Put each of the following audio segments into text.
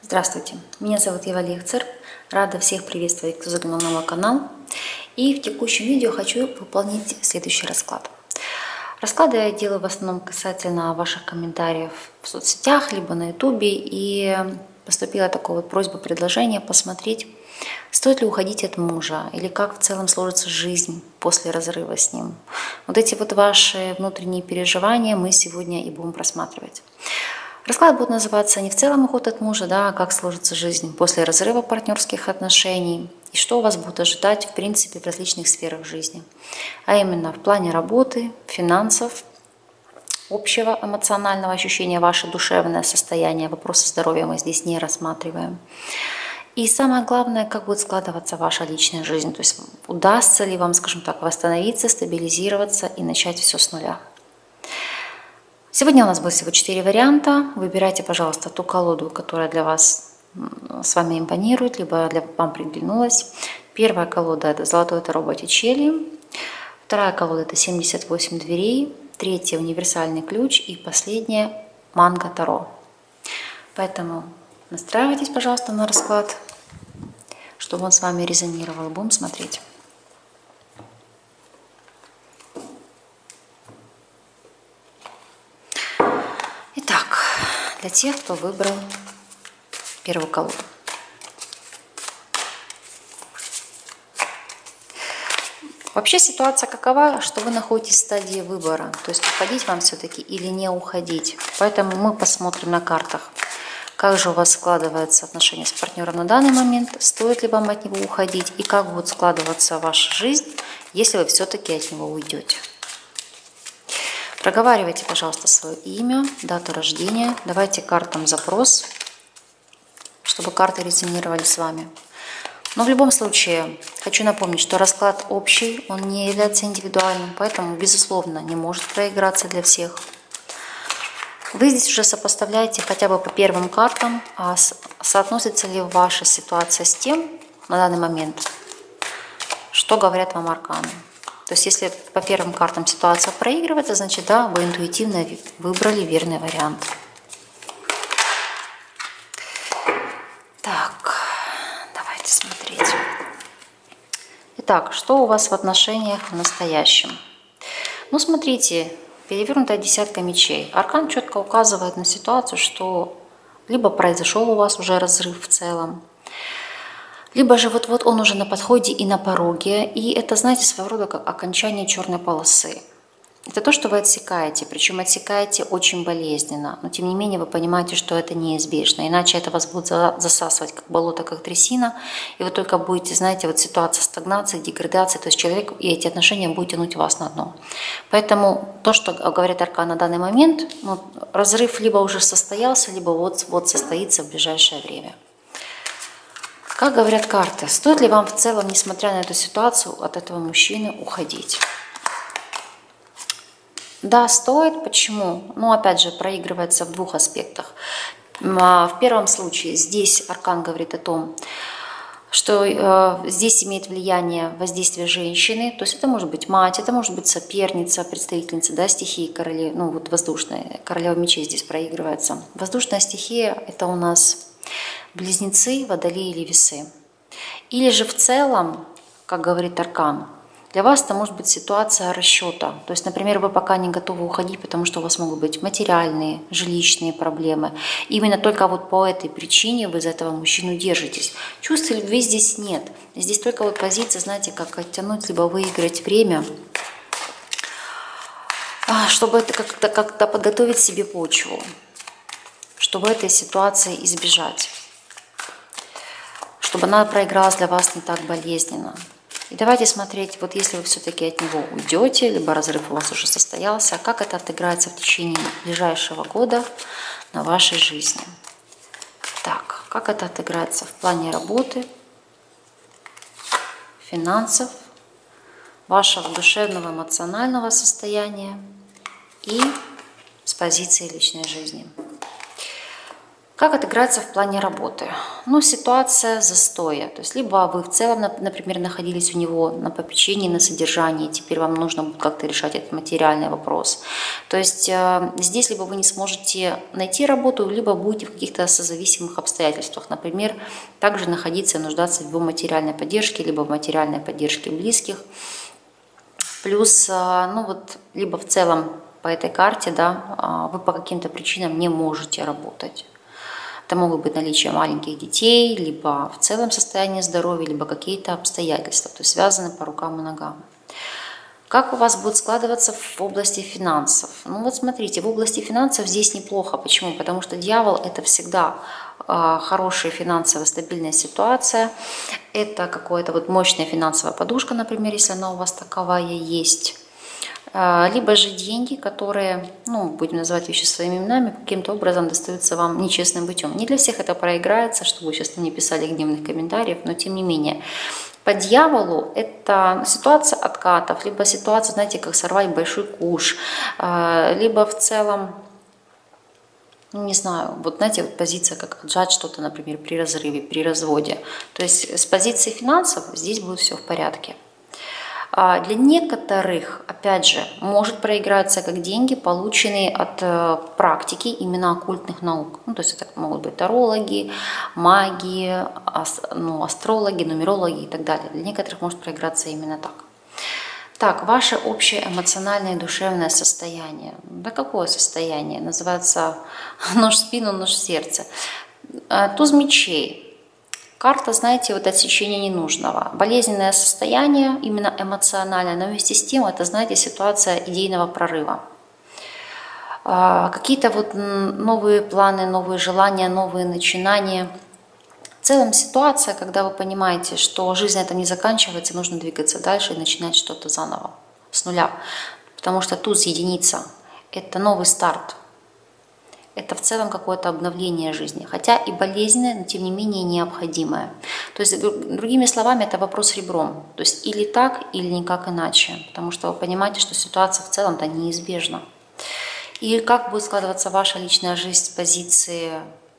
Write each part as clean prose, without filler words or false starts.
Здравствуйте, меня зовут Ева Лехцер. Рада всех приветствовать, кто заглянул на мой канал. И в текущем видео хочу выполнить следующий расклад. Расклады я делаю в основном касательно ваших комментариев в соцсетях, либо на ютубе. И поступила такая вот просьба, предложение посмотреть, стоит ли уходить от мужа или как в целом сложится жизнь после разрыва с ним. Вот эти вот ваши внутренние переживания мы сегодня и будем просматривать. Расклад будет называться не в целом уход от мужа, а как сложится жизнь после разрыва партнерских отношений и что у вас будет ожидать в принципе в различных сферах жизни. А именно в плане работы, финансов, общего эмоционального ощущения, ваше душевное состояние, вопросы здоровья мы здесь не рассматриваем. И самое главное, как будет складываться ваша личная жизнь, то есть удастся ли вам, скажем так, восстановиться, стабилизироваться и начать все с нуля. Сегодня у нас будет всего 4 варианта. Выбирайте, пожалуйста, ту колоду, которая для вас с вами импонирует, либо вам приглянулась. Первая колода – это Золотое Таро Боттичелли. Вторая колода – это 78 дверей. Третья – Универсальный ключ. И последняя – Манго Таро. Поэтому настраивайтесь, пожалуйста, на расклад, чтобы он с вами резонировал. Будем смотреть. Итак, для тех, кто выбрал первую колоду. Вообще ситуация какова, что вы находитесь в стадии выбора, то есть уходить вам все-таки или не уходить. Поэтому мы посмотрим на картах, как же у вас складываются отношения с партнером на данный момент, стоит ли вам от него уходить и как будет складываться ваша жизнь, если вы все-таки от него уйдете. Проговаривайте, пожалуйста, свое имя, дату рождения. Давайте картам запрос, чтобы карты резонировали с вами. Но в любом случае, хочу напомнить, что расклад общий, он не является индивидуальным, поэтому, безусловно, не может проиграться для всех. Вы здесь уже сопоставляете хотя бы по первым картам, а соотносится ли ваша ситуация с тем на данный момент, что говорят вам арканы. То есть, если по первым картам ситуация проигрывается, значит, да, вы интуитивно выбрали верный вариант. Так, давайте смотреть. Итак, что у вас в отношениях в настоящем? Ну, смотрите, перевернутая десятка мечей. Аркан четко указывает на ситуацию, что либо произошел у вас уже разрыв в целом, либо же вот-вот он уже на подходе и на пороге. И это, знаете, своего рода как окончание черной полосы. Это то, что вы отсекаете, причем отсекаете очень болезненно. Но тем не менее вы понимаете, что это неизбежно. Иначе это вас будет засасывать как болото, как трясина. И вы только будете, знаете, вот ситуация стагнации, деградации. То есть человек и эти отношения будут тянуть вас на дно. Поэтому то, что говорит аркан на данный момент, ну, разрыв либо уже состоялся, либо вот состоится в ближайшее время. Как говорят карты, стоит ли вам в целом, несмотря на эту ситуацию, от этого мужчины уходить? Да, стоит. Почему? Ну, опять же, проигрывается в двух аспектах. В первом случае здесь аркан говорит о том, что здесь имеет влияние воздействие женщины, то есть это может быть мать, это может быть соперница, представительница, да, стихии королевы, ну вот воздушная, королева мечей здесь проигрывается. Воздушная стихия – это у нас Близнецы, Водолей или Весы. Или же в целом, как говорит аркан, для вас это может быть ситуация расчета. То есть, например, вы пока не готовы уходить, потому что у вас могут быть материальные, жилищные проблемы. Именно только вот по этой причине вы за этого мужчину держитесь. Чувства любви здесь нет. Здесь только вот позиция, знаете, как оттянуть, либо выиграть время, чтобы это как-то подготовить себе почву, чтобы этой ситуации избежать, чтобы она проигралась для вас не так болезненно. И давайте смотреть, вот если вы все-таки от него уйдете, либо разрыв у вас уже состоялся, как это отыграется в течение ближайшего года на вашей жизни. Так, как это отыграется в плане работы, финансов, вашего душевного, эмоционального состояния и с позиции личной жизни. Как отыграться в плане работы? Ну, ситуация застоя. То есть, либо вы в целом, например, находились у него на попечении, на содержании, теперь вам нужно будет как-то решать этот материальный вопрос. То есть, здесь либо вы не сможете найти работу, либо будете в каких-то созависимых обстоятельствах. Например, также находиться и нуждаться в его материальной поддержке, либо в материальной поддержке близких. Плюс, ну вот, либо в целом по этой карте, да, вы по каким-то причинам не можете работать. Это могут быть наличие маленьких детей, либо в целом состояние здоровья, либо какие-то обстоятельства, то есть связаны по рукам и ногам. Как у вас будет складываться в области финансов? Ну вот смотрите, в области финансов здесь неплохо. Почему? Потому что дьявол – это всегда хорошая финансово стабильная ситуация. Это какая-то вот мощная финансовая подушка, например, если она у вас таковая есть. Либо же деньги, которые, ну, будем называть вещи своими именами, каким-то образом достаются вам нечестным путем. Не для всех это проиграется, чтобы вы сейчас не писали гневных комментариев, но тем не менее. По дьяволу это ситуация откатов, либо ситуация, знаете, как сорвать большой куш, либо в целом, ну, не знаю, вот знаете, вот позиция, как отжать что-то, например, при разрыве, при разводе. То есть с позиции финансов здесь будет все в порядке. Для некоторых, опять же, может проиграться как деньги, полученные от практики именно оккультных наук. Ну, то есть это могут быть тарологи, маги, астрологи, нумерологи и так далее. Для некоторых может проиграться именно так. Так, ваше общее эмоциональное и душевное состояние. Да какое состояние? Называется нож в спину, нож в сердце. Туз мечей. Карта, знаете, вот отсечения ненужного. Болезненное состояние, именно эмоциональное, но вместе с тем это, знаете, ситуация идейного прорыва. Какие-то вот новые планы, новые желания, новые начинания. В целом ситуация, когда вы понимаете, что жизнь это не заканчивается, нужно двигаться дальше и начинать что-то заново, с нуля. Потому что туз единица – это новый старт. Это в целом какое-то обновление жизни, хотя и болезненное, но тем не менее необходимое. То есть, другими словами, это вопрос ребром. То есть или так, или никак иначе. Потому что вы понимаете, что ситуация в целом-то неизбежна. И как будет складываться ваша личная жизнь с позиции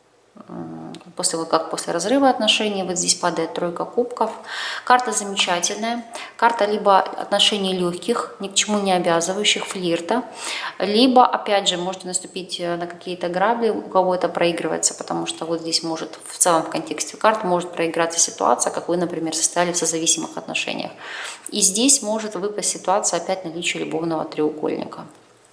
после разрыва отношений, вот здесь падает тройка кубков. Карта замечательная. Карта либо отношений легких, ни к чему не обязывающих, флирта, либо, опять же, можете наступить на какие-то грабли, у кого это проигрывается, потому что вот здесь может, в целом в контексте карт, может проиграться ситуация, как вы, например, состояли в созависимых отношениях. И здесь может выпасть ситуация опять наличия любовного треугольника.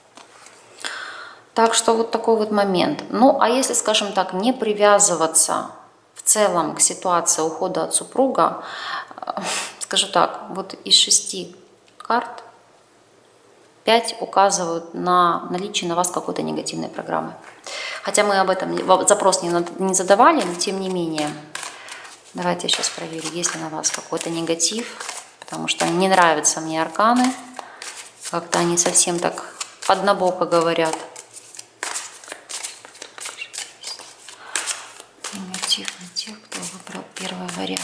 Так что вот такой вот момент. Ну, а если, скажем так, не привязываться в целом к ситуации ухода от супруга, скажу так, вот из 6 карт 5 указывают на наличие на вас какой-то негативной программы. Хотя мы об этом запрос не задавали, но тем не менее. Давайте я сейчас проверю, есть ли на вас какой-то негатив, потому что не нравятся мне арканы. Как-то они совсем так однобоко говорят. Негатив на тех, кто выбрал первый вариант.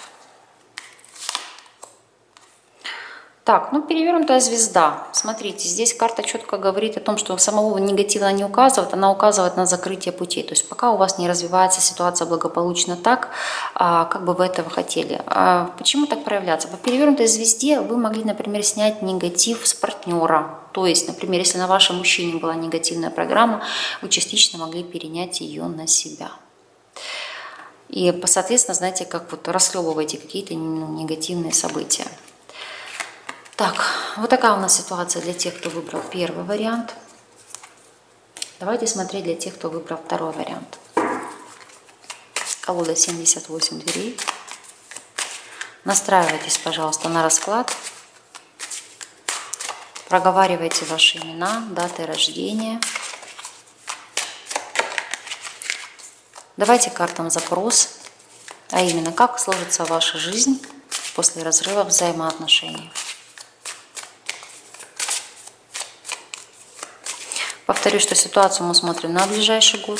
Так, ну перевернутая звезда. Смотрите, здесь карта четко говорит о том, что самого негатива не указывает, она указывает на закрытие путей. То есть пока у вас не развивается ситуация благополучно так, как бы вы этого хотели. Почему так проявляться? По перевернутой звезде вы могли, например, снять негатив с партнера. То есть, например, если на вашем мужчине была негативная программа, вы частично могли перенять ее на себя. И, соответственно, знаете, как вот расхлебываете какие-то негативные события. Так, вот такая у нас ситуация для тех, кто выбрал первый вариант. Давайте смотреть для тех, кто выбрал второй вариант. Колода 78 дверей. Настраивайтесь, пожалуйста, на расклад. Проговаривайте ваши имена, даты рождения. Давайте картам запрос, а именно, как сложится ваша жизнь после разрыва взаимоотношений. Повторю, что ситуацию мы смотрим на ближайший год.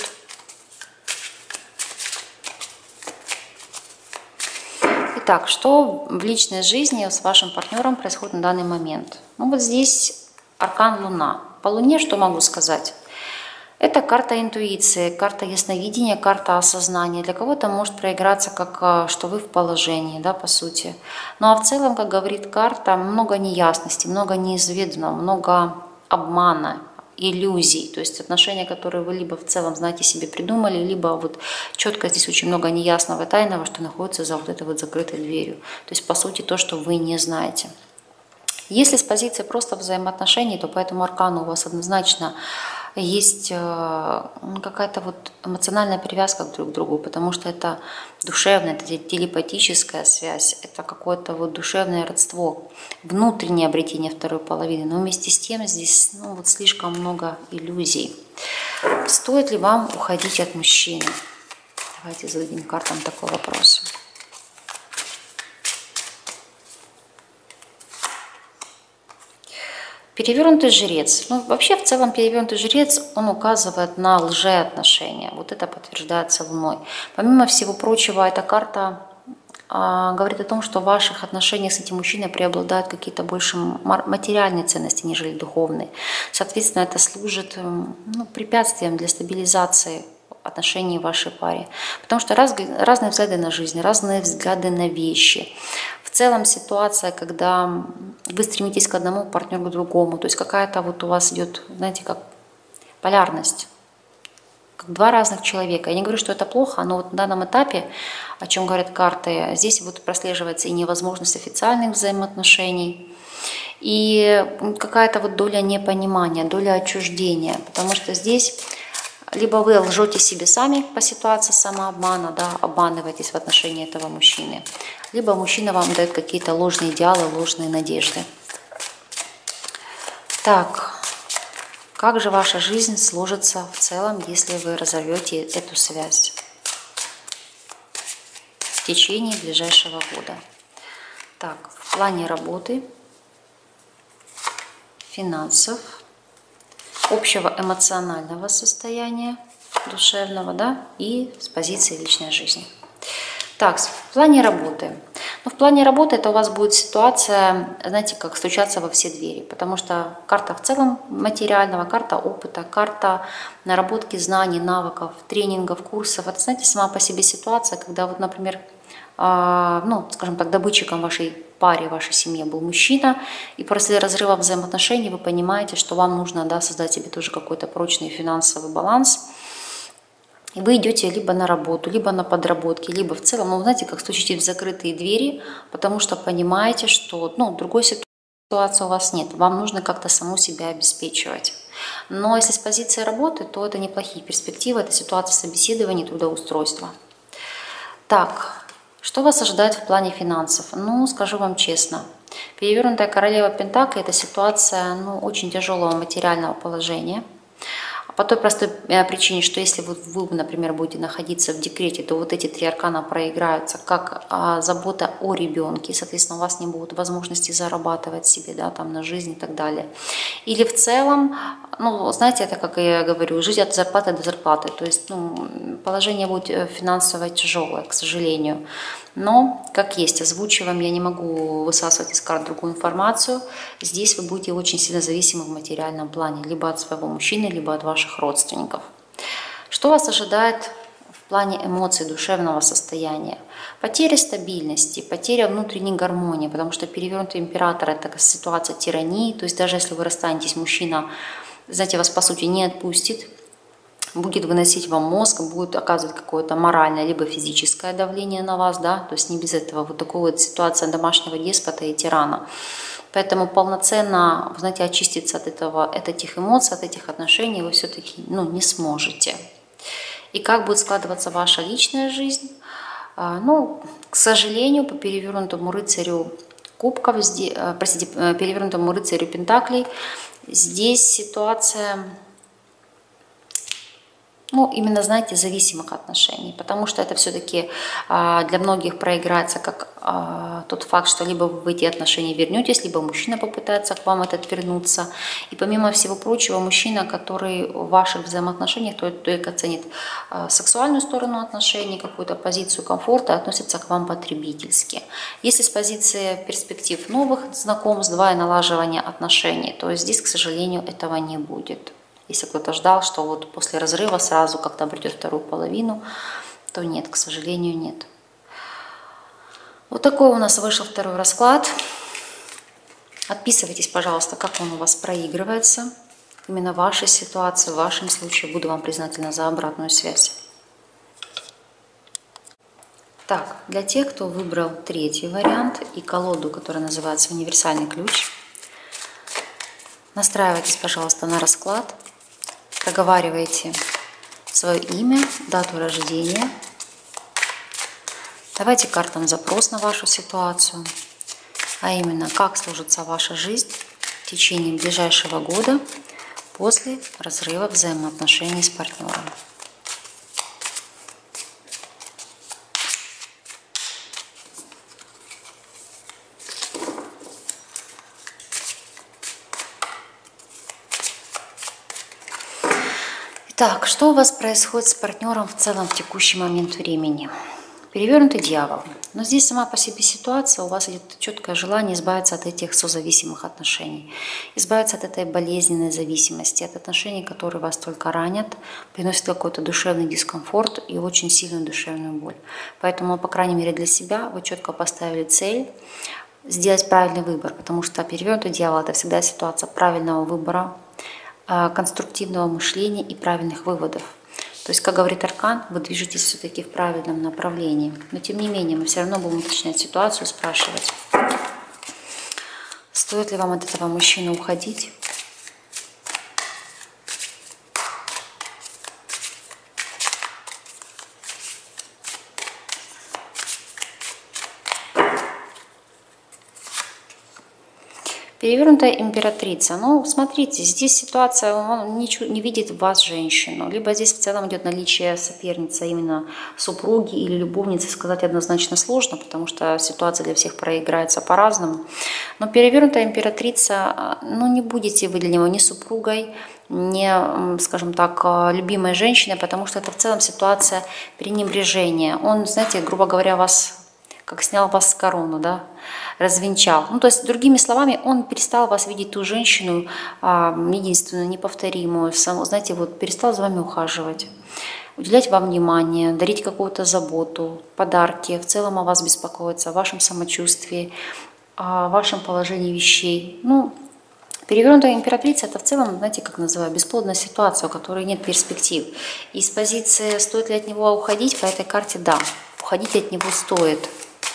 Итак, что в личной жизни с вашим партнером происходит на данный момент? Ну вот здесь аркан Луна. По Луне что могу сказать? Это карта интуиции, карта ясновидения, карта осознания. Для кого-то может проиграться, как что вы в положении, да, по сути. Ну а в целом, как говорит карта, много неясности, много неизведанного, много обмана, иллюзий. То есть отношения, которые вы либо в целом, знаете, себе придумали, либо вот четко здесь очень много неясного, тайного, что находится за вот этой вот закрытой дверью. То есть, по сути, то, что вы не знаете. Если с позиции просто взаимоотношений, то по этому аркану у вас однозначно есть какая-то вот эмоциональная привязка друг к другу, потому что это душевная, это телепатическая связь, это какое-то вот душевное родство, внутреннее обретение второй половины. Но вместе с тем здесь вот слишком много иллюзий. Стоит ли вам уходить от мужчины? Давайте зададим картам такой вопрос. Перевернутый жрец. Ну, вообще, в целом, перевернутый жрец, он указывает на лжеотношения. Вот это подтверждается Луной. Помимо всего прочего, эта карта говорит о том, что в ваших отношениях с этим мужчиной преобладают какие-то больше материальные ценности, нежели духовные. Соответственно, это служит препятствием для стабилизации отношений в вашей паре. Потому что разные взгляды на жизнь, разные взгляды на вещи. В целом ситуация, когда вы стремитесь к одному, партнеру к другому, то есть какая-то вот у вас идет, знаете, как полярность, как два разных человека. Я не говорю, что это плохо, но вот на данном этапе, о чем говорят карты, здесь вот прослеживается и невозможность официальных взаимоотношений, и какая-то вот доля непонимания, доля отчуждения, потому что здесь либо вы лжете себе сами по ситуации самообмана, да, обманываетесь в отношении этого мужчины, либо мужчина вам дает какие-то ложные идеалы, ложные надежды. Так, как же ваша жизнь сложится в целом, если вы разорвете эту связь в течение ближайшего года? Так, в плане работы, финансов, общего эмоционального состояния, душевного, да, и с позиции личной жизни. Так, в плане работы. Ну, в плане работы это у вас будет ситуация, знаете, как стучаться во все двери, потому что карта в целом материального, карта опыта, карта наработки знаний, навыков, тренингов, курсов. Это, знаете, сама по себе ситуация, когда вот, например, скажем так, добытчиком вашей паре, вашей семье был мужчина, и после разрыва взаимоотношений вы понимаете, что вам нужно, да, создать себе тоже какой-то прочный финансовый баланс, и вы идете либо на работу, либо на подработки, либо в целом, знаете, как стучите в закрытые двери, потому что понимаете, что другой ситуации у вас нет, вам нужно как-то саму себя обеспечивать. Но если с позиции работы, то это неплохие перспективы, это ситуация собеседования, трудоустройства. Так, что вас ожидает в плане финансов? Ну, скажу вам честно, перевернутая королева Пентаклей – это ситуация очень тяжелого материального положения. По той простой причине, что если вы, например, будете находиться в декрете, то вот эти три аркана проиграются как забота о ребенке, соответственно, у вас не будут возможности зарабатывать себе, да, там, на жизнь и так далее. Или в целом, знаете, это, как я говорю, жить от зарплаты до зарплаты, то есть положение будет финансово тяжелое, к сожалению. Но, как есть, озвучиваем, я не могу высасывать из карт другую информацию. Здесь вы будете очень сильно зависимы в материальном плане, либо от своего мужчины, либо от ваших родственников. Что вас ожидает в плане эмоций, душевного состояния? Потеря стабильности, потеря внутренней гармонии, потому что перевернутый император – это ситуация тирании, то есть даже если вы расстанетесь, мужчина, знаете, вас по сути не отпустит, будет выносить вам мозг, будет оказывать какое-то моральное либо физическое давление на вас, да, то есть не без этого. Вот такая вот ситуация домашнего деспота и тирана. Поэтому полноценно, знаете, очиститься от этих эмоций, от этих отношений вы все-таки не сможете. И как будет складываться ваша личная жизнь? К сожалению, по перевернутому рыцарю кубков, перевернутому рыцарю пентаклей, здесь ситуация, именно, знаете, зависимых отношений, потому что это все-таки для многих проиграется как тот факт, что либо вы в эти отношения вернетесь, либо мужчина попытается к вам вернуться. И помимо всего прочего, мужчина, который в ваших взаимоотношениях только ценит сексуальную сторону отношений, какую-то позицию комфорта, относится к вам потребительски. Если с позиции перспектив новых знакомств, налаживания отношений, то здесь, к сожалению, этого не будет. Если кто-то ждал, что вот после разрыва сразу как-то обретет вторую половину, то нет, к сожалению, нет. Вот такой у нас вышел второй расклад. Отписывайтесь, пожалуйста, как он у вас проигрывается. Именно ваша ситуация, в вашем случае. Буду вам признательна за обратную связь. Так, для тех, кто выбрал третий вариант и колоду, которая называется «Универсальный ключ», настраивайтесь, пожалуйста, на расклад, проговаривайте свое имя, дату рождения, давайте картам запрос на вашу ситуацию, а именно, как сложится ваша жизнь в течение ближайшего года после разрыва взаимоотношений с партнером. Так, что у вас происходит с партнером в целом в текущий момент времени? Перевернутый дьявол. Но здесь сама по себе ситуация, у вас идет четкое желание избавиться от этих созависимых отношений, избавиться от этой болезненной зависимости, от отношений, которые вас только ранят, приносят какой-то душевный дискомфорт и очень сильную душевную боль. Поэтому, по крайней мере для себя, вы четко поставили цель сделать правильный выбор, потому что перевернутый дьявол – это всегда ситуация правильного выбора, конструктивного мышления и правильных выводов. То есть, как говорит аркан, вы движетесь все-таки в правильном направлении. Но тем не менее, мы все равно будем уточнять ситуацию, спрашивать, стоит ли вам от этого мужчины уходить. Перевернутая императрица. Ну, смотрите, здесь ситуация, он не видит в вас женщину. Либо здесь в целом идет наличие соперницы, именно супруги или любовницы, сказать однозначно сложно, потому что ситуация для всех проиграется по-разному. Но перевернутая императрица, ну, не будете вы для него ни супругой, не, скажем так, любимой женщиной, потому что это в целом ситуация пренебрежения. Он, знаете, грубо говоря, вас, как снял вас с короны, да, развенчал. Ну, то есть, другими словами, он перестал вас видеть ту женщину, единственную, неповторимую, знаете, вот перестал за вами ухаживать, уделять вам внимание, дарить какую-то заботу, подарки, в целом о вас беспокоиться, о вашем самочувствии, о вашем положении вещей. Ну, перевернутая императрица – это в целом, знаете, как называю, бесплодная ситуация, у которой нет перспектив. И с позиции, стоит ли от него уходить, по этой карте – да, уходить от него стоит.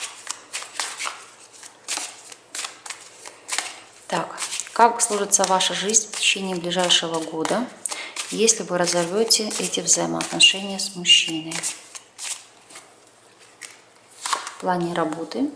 Так, как сложится ваша жизнь в течение ближайшего года, если вы разорвете эти взаимоотношения с мужчиной? В плане работы,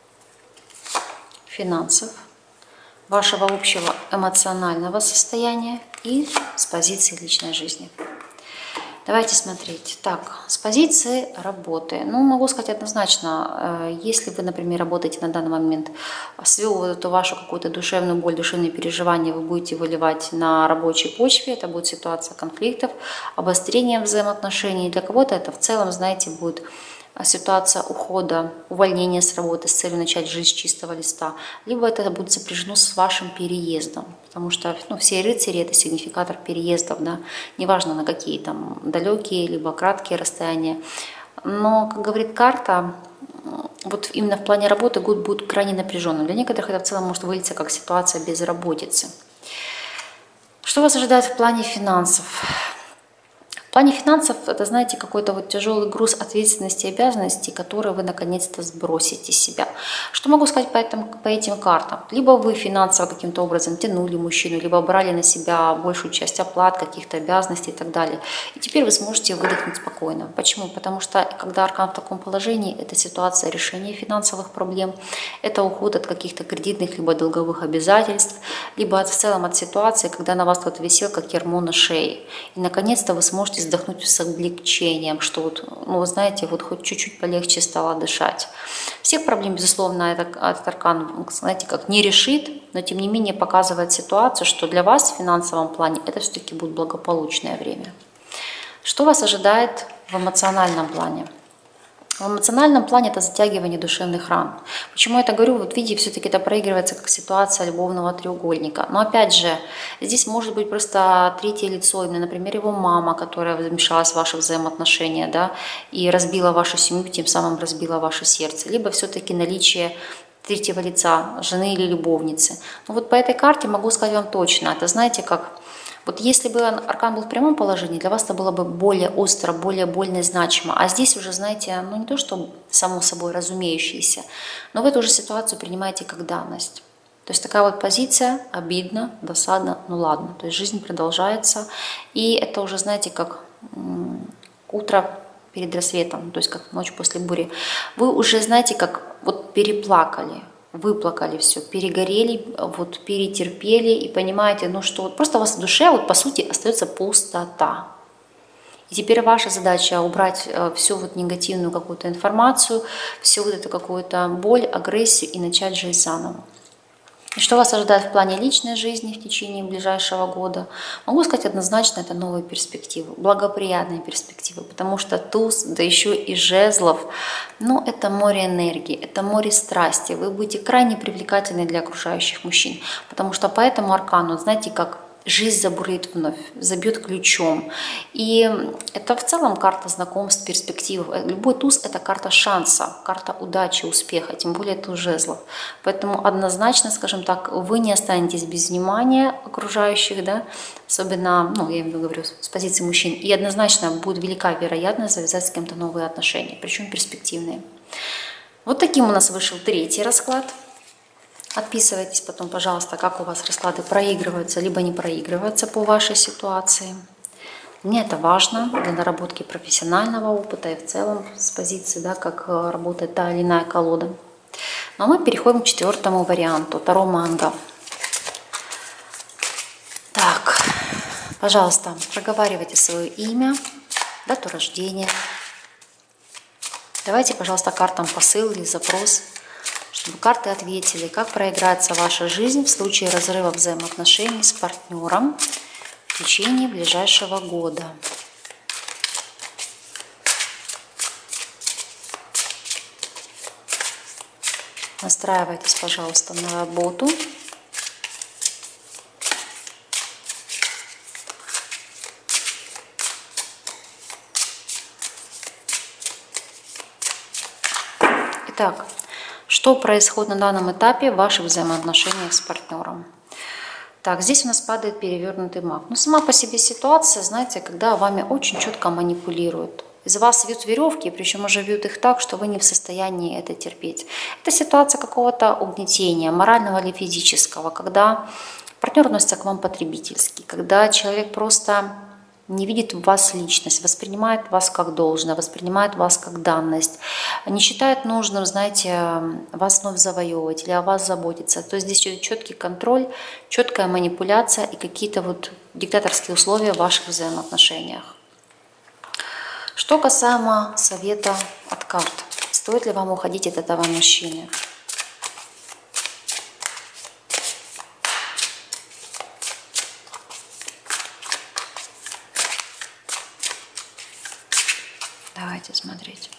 финансов, вашего общего эмоционального состояния и с позиции личной жизни. Давайте смотреть. Так, с позиции работы. Ну, могу сказать однозначно, если вы, например, работаете на данный момент, свою эту вашу какую-то душевную боль, душевные переживания вы будете выливать на рабочей почве, это будет ситуация конфликтов, обострения взаимоотношений. Для кого-то это в целом, знаете, будет ситуация ухода, увольнения с работы с целью начать жизнь с чистого листа, либо это будет сопряжено с вашим переездом, потому что все рыцари – это сигнификатор переездов, да, неважно на какие там далекие, либо краткие расстояния. Но, как говорит карта, вот именно в плане работы год будет крайне напряженным. Для некоторых это в целом может вылиться как ситуация безработицы. Что вас ожидает в плане финансов? В плане финансов это, знаете, какой-то вот тяжелый груз ответственности и обязанностей, которые вы наконец-то сбросите с себя. Что могу сказать по этим картам? Либо вы финансово каким-то образом тянули мужчину, либо брали на себя большую часть оплат, каких-то обязанностей и так далее. И теперь вы сможете выдохнуть спокойно. Почему? Потому что когда аркан в таком положении, это ситуация решения финансовых проблем, это уход от каких-то кредитных либо долговых обязательств, либо в целом от ситуации, когда на вас кто-то висел, как ярмо на шее. И наконец-то вы сможете вздохнуть с облегчением, что вот, ну, вы знаете, вот хоть чуть-чуть полегче стало дышать. Всех проблем, безусловно, этот аркан, знаете, как не решит, но тем не менее показывает ситуацию, что для вас в финансовом плане это все-таки будет благополучное время. Что вас ожидает в эмоциональном плане? В эмоциональном плане это затягивание душевных ран. Почему я это говорю? Вот видите, все-таки это проигрывается как ситуация любовного треугольника. Но опять же, здесь может быть просто третье лицо, именно, например, его мама, которая вмешалась в ваши взаимоотношения, да, и разбила вашу семью, тем самым разбила ваше сердце. Либо все-таки наличие третьего лица, жены или любовницы. Но вот по этой карте могу сказать вам точно, это знаете как... Вот если бы аркан был в прямом положении, для вас это было бы более остро, более больно и значимо. А здесь уже, знаете, ну не то, что само собой разумеющееся, но вы эту же ситуацию принимаете как данность. То есть такая вот позиция, обидно, досадно, ну ладно. То есть жизнь продолжается. И это уже, знаете, как утро перед рассветом, то есть как ночь после бури. Вы уже, знаете, как вот переплакали. Выплакали все, перегорели, вот перетерпели и понимаете, ну что вот просто у вас в душе вот по сути остается пустота. И теперь ваша задача убрать всю вот негативную какую-то информацию, всю вот эту какую-то боль, агрессию и начать жить заново. И что вас ожидает в плане личной жизни в течение ближайшего года? Могу сказать однозначно, это новые перспективы, благоприятные перспективы, потому что туз, да еще и жезлов, ну это море энергии, это море страсти. Вы будете крайне привлекательны для окружающих мужчин, потому что по этому аркану, знаете, как жизнь забурлит вновь, забьет ключом. И это в целом карта знакомств, перспектив. Любой туз – это карта шанса, карта удачи, успеха, тем более туз жезлов. Поэтому однозначно, скажем так, вы не останетесь без внимания окружающих, да, особенно, ну, я говорю, с позиции мужчин. И однозначно будет велика вероятность завязать с кем-то новые отношения, причем перспективные. Вот таким у нас вышел третий расклад. Отписывайтесь потом, пожалуйста, как у вас расклады проигрываются, либо не проигрываются по вашей ситуации. Мне это важно для наработки профессионального опыта и в целом с позиции, да, как работает та или иная колода. Ну а мы переходим к четвертому варианту, Таро Манго. Так, пожалуйста, проговаривайте свое имя, дату рождения. Давайте, пожалуйста, картам посыл или запрос, чтобы карты ответили, как проиграется ваша жизнь в случае разрыва взаимоотношений с партнером в течение ближайшего года. Настраивайтесь, пожалуйста, на работу. Итак, что происходит на данном этапе в ваших взаимоотношениях с партнером? Так, здесь у нас падает перевернутый маг. Ну, сама по себе ситуация, знаете, когда вами очень четко манипулируют. Из вас вьют веревки, причем уже вьют их так, что вы не в состоянии это терпеть. Это ситуация какого-то угнетения, морального или физического, когда партнер относится к вам потребительски, когда человек просто не видит в вас личность, воспринимает вас как должное, воспринимает вас как данность, не считает нужным, знаете, вас вновь завоевывать или о вас заботиться. То есть здесь четкий контроль, четкая манипуляция и какие-то вот диктаторские условия в ваших взаимоотношениях. Что касаемо совета от карт, стоит ли вам уходить от этого мужчины? Давайте смотреть.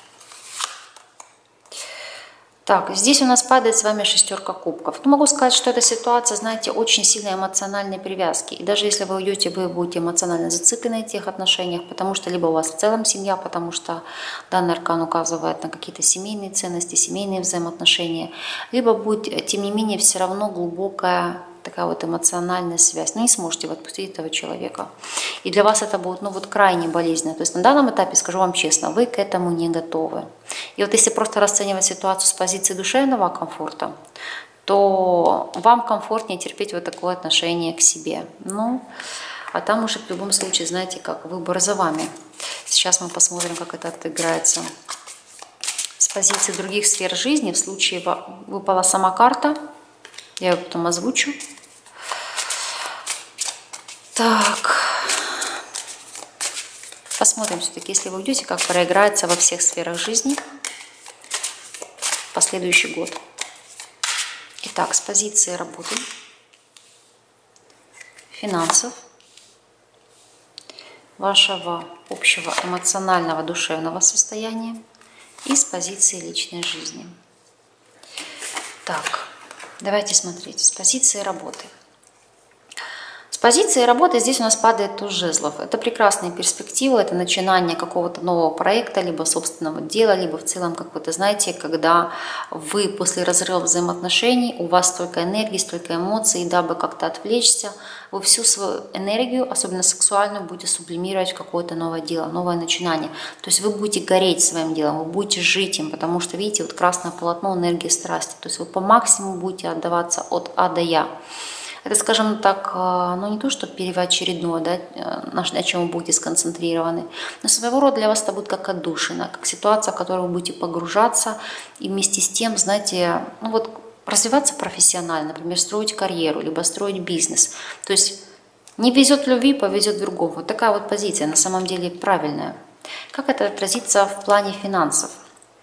Так, здесь у нас падает с вами шестерка кубков. Ну, могу сказать, что эта ситуация, знаете, очень сильной эмоциональной привязки. И даже если вы уйдете, вы будете эмоционально зациклены в тех отношениях, потому что либо у вас в целом семья, потому что данный аркан указывает на какие-то семейные ценности, семейные взаимоотношения, либо будет, тем не менее, все равно глубокая такая вот эмоциональная связь. Но не сможете вы отпустить этого человека. И для вас это будет, ну, вот крайне болезненно. То есть на данном этапе, скажу вам честно, вы к этому не готовы. И вот если просто расценивать ситуацию с позиции душевного комфорта, то вам комфортнее терпеть вот такое отношение к себе. Ну, а там уже в любом случае, знаете, как выбор за вами. Сейчас мы посмотрим, как это отыграется с позиции других сфер жизни. В случае выпала сама карта, я ее потом озвучу. Так, посмотрим все-таки, если вы уйдете, как проиграется во всех сферах жизни в последующий год. Итак, с позиции работы, финансов, вашего общего эмоционального, душевного состояния и с позиции личной жизни. Так, давайте смотреть с позиции работы. С позиции работы здесь у нас падает туз жезлов. Это прекрасные перспективы, это начинание какого-то нового проекта, либо собственного дела, либо в целом, как вы знаете, когда вы после разрыва взаимоотношений, у вас столько энергии, столько эмоций, и дабы как-то отвлечься, вы всю свою энергию, особенно сексуальную, будете сублимировать в какое-то новое дело, новое начинание. То есть вы будете гореть своим делом, вы будете жить им, потому что, видите, вот красное полотно энергии страсти. То есть вы по максимуму будете отдаваться от А до Я. Это, скажем так, ну не то, что первоочередное, да, на чем вы будете сконцентрированы, но своего рода для вас это будет как отдушина, как ситуация, в которую вы будете погружаться и вместе с тем, знаете, ну вот развиваться профессионально, например, строить карьеру, либо строить бизнес. То есть не везет в любви, повезет другому. Вот такая вот позиция на самом деле правильная. Как это отразится в плане финансов?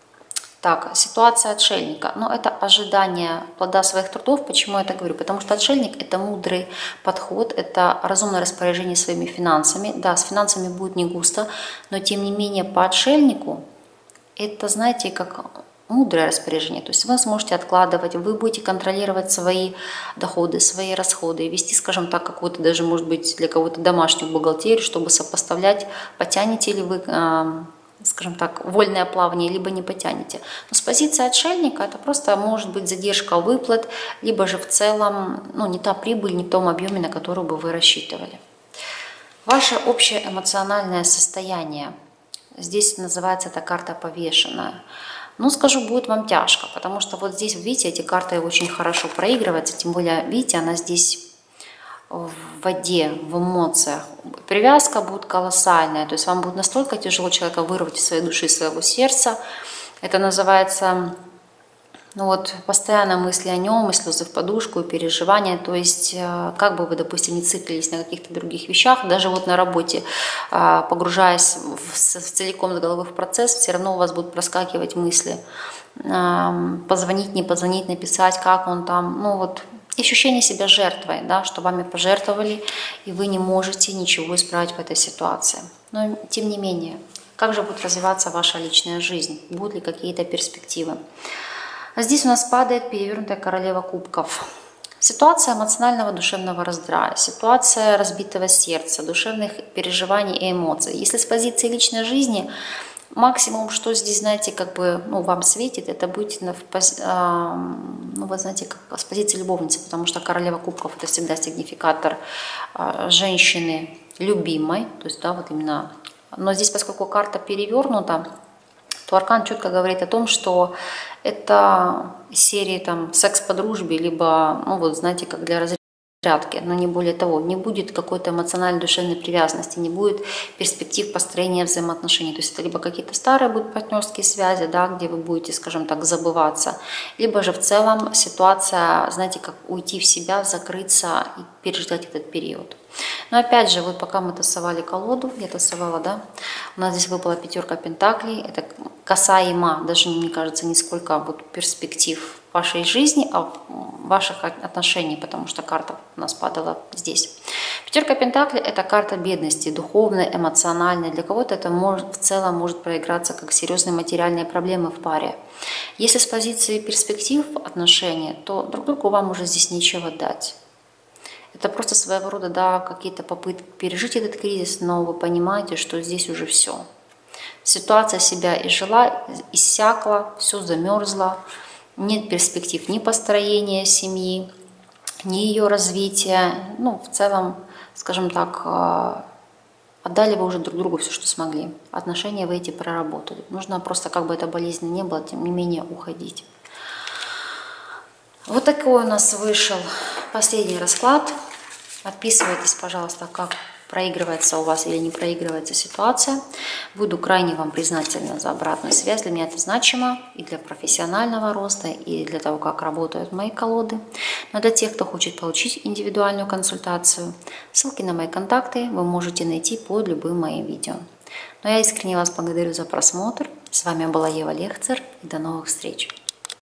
Так, ситуация отшельника. Но это ожидание плода своих трудов. Почему я это говорю? Потому что отшельник – это мудрый подход, это разумное распоряжение своими финансами. Да, с финансами будет не густо, но тем не менее по отшельнику это, знаете, как мудрое распоряжение. То есть вы сможете откладывать, вы будете контролировать свои доходы, свои расходы, вести, скажем так, какую-то даже, может быть, для кого-то домашнюю бухгалтерию, чтобы сопоставлять, потянете ли вы, скажем так, вольное плавание, либо не потянете. Но с позиции отшельника это просто может быть задержка выплат, либо же в целом ну, не та прибыль, не в том объеме, на которую бы вы рассчитывали. Ваше общее эмоциональное состояние. Здесь называется эта карта повешенная. Ну, скажу, будет вам тяжко, потому что вот здесь, видите, эти карты очень хорошо проигрываются, тем более, видите, она здесь в воде, в эмоциях. Привязка будет колоссальная, то есть вам будет настолько тяжело человека вырвать из своей души, из своего сердца. Это называется, ну вот, постоянно мысли о нем, и слезы в подушку, и переживания. То есть, как бы вы, допустим, не циклились на каких-то других вещах, даже вот на работе, погружаясь целиком с головы в процесс, все равно у вас будут проскакивать мысли. Позвонить, не позвонить, написать, как он там, ну вот, ощущение себя жертвой, да, что вами пожертвовали, и вы не можете ничего исправить в этой ситуации. Но тем не менее, как же будет развиваться ваша личная жизнь? Будут ли какие-то перспективы? Здесь у нас падает перевернутая королева кубков. Ситуация эмоционального душевного раздрая, ситуация разбитого сердца, душевных переживаний и эмоций. Если с позиции личной жизни, максимум, что здесь, знаете, как бы, ну, вам светит, это будет, ну, вы знаете, как с позиции любовницы, потому что королева кубков – это всегда сигнификатор женщины любимой, то есть, да, вот именно. Но здесь, поскольку карта перевернута, то аркан четко говорит о том, что это из серии там секс по дружбе, либо, ну, вот, знаете, как для разрядки, но не более того, не будет какой-то эмоциональной душевной привязанности, не будет перспектив построения взаимоотношений. То есть это либо какие-то старые будут партнерские связи, да, где вы будете, скажем так, забываться, либо же в целом ситуация, знаете, как уйти в себя, закрыться и переждать этот период. Но опять же, вот пока мы тасовали колоду, я тасовала, да, у нас здесь выпала пятерка пентаклей, это касаемо, даже мне кажется, не сколько вот перспектив вашей жизни, а ваших отношений, потому что карта у нас падала здесь. Пятерка пентаклей – это карта бедности, духовной, эмоциональной. Для кого-то это в целом может проиграться как серьезные материальные проблемы в паре. Если с позиции перспектив отношений, то друг другу вам уже здесь нечего дать. Это просто своего рода, да, какие-то попытки пережить этот кризис, но вы понимаете, что здесь уже все. Ситуация себя изжила, иссякла, все замерзло, нет перспектив ни построения семьи, ни ее развития. Ну, в целом, скажем так, отдали вы уже друг другу все, что смогли. Отношения вы эти проработали. Нужно просто, как бы это болезненно не было, тем не менее уходить. Вот такой у нас вышел последний расклад. Подписывайтесь, пожалуйста, как проигрывается у вас или не проигрывается ситуация. Буду крайне вам признательна за обратную связь. Для меня это значимо и для профессионального роста, и для того, как работают мои колоды. Но для тех, кто хочет получить индивидуальную консультацию, ссылки на мои контакты вы можете найти под любым моим видео. Но я искренне вас благодарю за просмотр. С вами была Ева Лехцер, и до новых встреч!